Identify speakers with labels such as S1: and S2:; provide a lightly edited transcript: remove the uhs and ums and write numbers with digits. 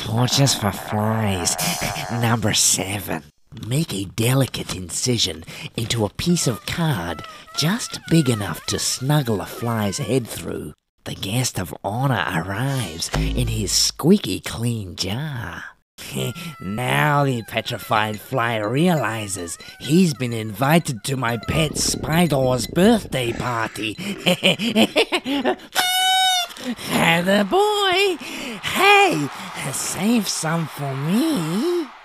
S1: Torches for flies. Number 7. Make a delicate incision into a piece of card just big enough to snuggle a fly's head through. The guest of honor arrives in his squeaky clean jar. Now the petrified fly realizes he's been invited to my pet Spider's birthday party. Heather boy, hey, save some for me.